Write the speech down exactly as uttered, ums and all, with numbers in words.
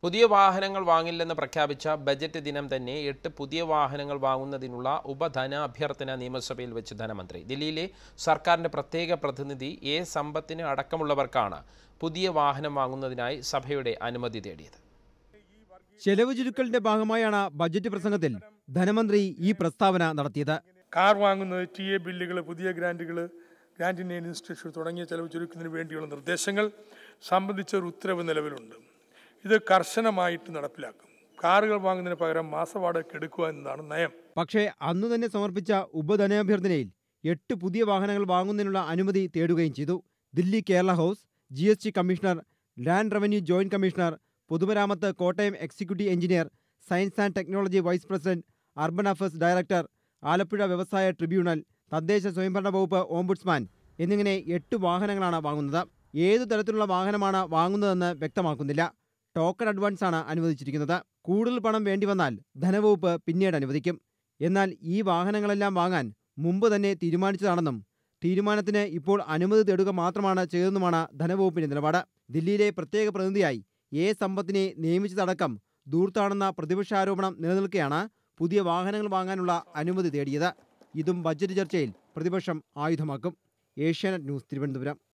പുതിയ വാഹനങ്ങൾ വാങ്ങില്ലെന്ന് പ്രഖ്യാപിച്ച ബജറ്റ് ദിനം തന്നെ എട്ട് പുതിയ വാഹനങ്ങൾ വാങ്ങുന്നതിനുള്ള ഉപധനാഭ്യർത്ഥന നിയമസഭയിൽ വെച്ച് ധനമന്ത്രി. ദില്ലിയിലെ സർക്കാരിന്റെ പ്രത്യേക പ്രതിനിധി എ സമ്പത്തിന് അടക്കമുള്ളവർക്കാണ് പുതിയ വാഹനം വാങ്ങുന്നതിനായി സഭയുടെ അനുമതി തേടിയത്. ചെലവ് ചുരുക്കലിന്റെ ഭാഗമായാണ് ബജറ്റ് പ്രസംഗത്തിൽ ധനമന്ത്രി ഈ പ്രസ്താവന നടത്തിയത്. കാർ വാങ്ങുന്നത്, ടി എ ബില്ലുകൾ, പുതിയ ഗ്രാന്റുകൾ, ഗ്രാന്റിന്റെ ഇൻസ്റ്റിറ്റ്യൂഷൻ തുടങ്ങിയ ചെലവ് ചുരുക്കുന്നതിന് വേണ്ടിയുള്ള നിർദ്ദേശങ്ങൾ സംബന്ധിച്ച ഒരു ഉത്തരവ് നിലവിലുണ്ട്. ഇത് കർശനമായിട്ട് നടപ്പിലാക്കും. കാറുകൾ വാങ്ങുന്നതിന് പകരം മാസവാടക എടുക്കുക എന്നതാണ് നയം. പക്ഷേ അന്നു തന്നെ സമർപ്പിച്ച ഉപധനാഭ്യർത്ഥനയിൽ എട്ട് പുതിയ വാഹനങ്ങൾ വാങ്ങുന്നതിനുള്ള അനുമതി തേടുകയും ചെയ്തു. Delhi Kerala house, G S T commissioner, land revenue joint commissioner, പൊതുമരാമത്ത് Kottayam executive engineer, science and technology vice president, urban affairs director, Alappuzha വ്യവസായ ട്രിബ്യൂണൽ, തദ്ദേശ സ്വയംഭരണ വകുപ്പ് ഓംബുഡ്സ്മാൻ എന്നിങ്ങനെ എട്ട് വാഹനങ്ങളാണ് വാങ്ങുന്നത്. ഏതു തരത്തിലുള്ള വാഹനമാണ് വാങ്ങുന്നതെന്ന് വ്യക്തമാക്കുന്നില്ല. ടോക്കൺ അഡ്വാൻസ് ആണ് അനുവദിച്ചിരിക്കുന്നത്. കൂടുതൽ പണം വേണ്ടി വന്നാൽ ധനവകുപ്പ് പിന്നീട് അനുവദിക്കും. എന്നാൽ ഈ വാഹനങ്ങളെല്ലാം വാങ്ങാൻ മുമ്പ് തന്നെ തീരുമാനിച്ചതാണെന്നും തീരുമാനത്തിന് ഇപ്പോൾ അനുമതി തേടുക മാത്രമാണ് ചെയ്തതെന്നുമാണ് ധനവകുപ്പിന്റെ നിലപാട്. ദില്ലിയിലെ പ്രത്യേക പ്രതിനിധിയായി എ സമ്പത്തിനെ നിയമിച്ചതടക്കം ധൂർത്താണെന്ന പ്രതിപക്ഷാരോപണം നിലനിൽക്കെയാണ് പുതിയ വാഹനങ്ങൾ വാങ്ങാനുള്ള അനുമതി തേടിയത്. ഇതും ബജറ്റ് ചർച്ചയിൽ പ്രതിപക്ഷം ആയുധമാക്കും. ഏഷ്യാനെറ്റ് ന്യൂസ്, തിരുവനന്തപുരം.